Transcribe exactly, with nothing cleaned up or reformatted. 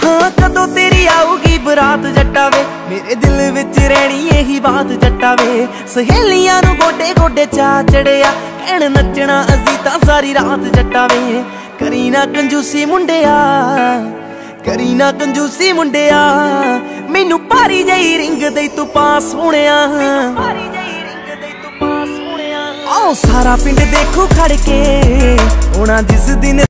हाँ कदों तेरी आऊगी बरात जट्टा वे, मेरे दिल विच रहनी यही बात जट्टा वे। सहेलियां नू गोडे गोडे चा चढ़िया, कहण नचना असी तां सारी रात जट्टा वे। करी ना कंजूसी मुंडिया, करी ना कंजूसी मुंडिया, मैनू भारी जही रिंग दई तू पास सोहणिया। आओ सारा पिंड देखो खड़ के, होना जिस दिन